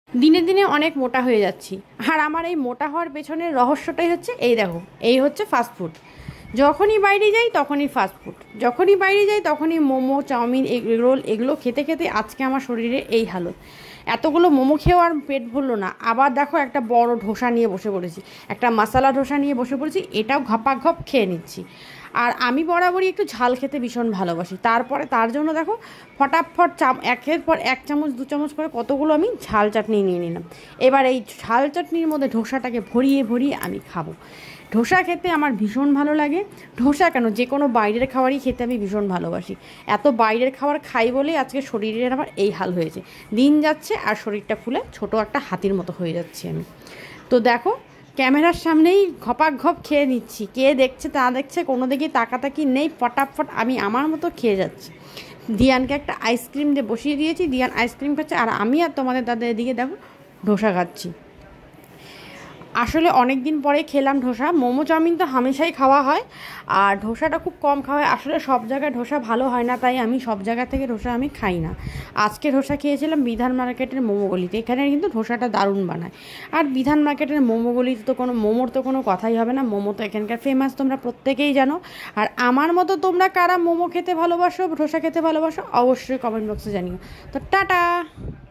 দিনে দিনে অনেক মোটা হয়ে যাচ্ছি। আর আমার এই মোটা হওয়ার পেছনের রহস্যটাই হচ্ছে এই দেখো, এই হচ্ছে ফাস্টফুড। যখনই বাইরে যাই তখনই ফাস্টফুড, যখনই বাইরে যাই তখনই মোমো, চাউমিন, এগ রোল, এগুলো খেতে খেতে আজকে আমার শরীরে এই হালত। এতগুলো মোমো খেয়েও আর পেট ভরলো না, আবার দেখো একটা বড় ধোসা নিয়ে বসে পড়েছি, একটা মশলা ধোসা নিয়ে বসে পড়েছি, এটাও ঘপাঘপ খেয়ে নিচ্ছি। আর আমি বরাবরই একটু ঝাল খেতে ভীষণ ভালোবাসি, তারপরে তার জন্য দেখো ফটাফট একের পর এক চামচ দু চামচ করে কতগুলো আমি ঝাল চাটনি নিয়ে নিলাম। এবার এই ঝাল চাটনির মধ্যে ধোসাটাকে ভরিয়ে ভরিয়ে আমি খাবো। ধোসা খেতে আমার ভীষণ ভালো লাগে। ধোসা কেন, যে কোনো বাইরের খাবারই খেতে আমি ভীষণ ভালোবাসি। এত বাইরের খাবার খাই বলেই আজকে শরীরের আমার এই হাল হয়েছে। দিন যাচ্ছে আর শরীরটা ফুলে ছোট একটা হাতির মতো হয়ে যাচ্ছি আমি। তো দেখো, ক্যামেরার সামনেই ঘপাঘপ খেয়ে নিচ্ছি, কে দেখছে তা দেখছে, কোনো দিকে তাকাতাকি নেই, ফটাফট আমি আমার মতো খেয়ে যাচ্ছি। দিয়ানকে একটা আইসক্রিম দিয়ে বসিয়ে দিয়েছি, দিয়ান আইসক্রিম খাচ্ছে, আর আমি আর তোমাদের দাদা এদিকে দেখো ধোসা খাচ্ছি। আসলে অনেক দিন পরে খেলাম ধোসা। মোমো চাউমিন তো হামেশাই খাওয়া হয়, আর ধোসাটা খুব কম খাওয়া হয়। আসলে সব জায়গায় ধোসা ভালো হয় না, তাই আমি সব জায়গা থেকে ধোসা আমি খাই না। আজকে ধোসা খেয়েছিলাম বিধান মার্কেটের মোমো গলিতে, এখানে কিন্তু ধোসাটা দারুণ বানায়। আর বিধান মার্কেটের মোমো গলিতে তো কোনো মোমোর তো কোনো কথাই হবে না, মোমো তো এখানকার ফেমাস, তোমরা প্রত্যেকেই জানো। আর আমার মতো তোমরা কারা মোমো খেতে ভালোবাসো, ধোসা খেতে ভালোবাসো, অবশ্যই কমেন্ট বক্সে জানিও। তো টাটা।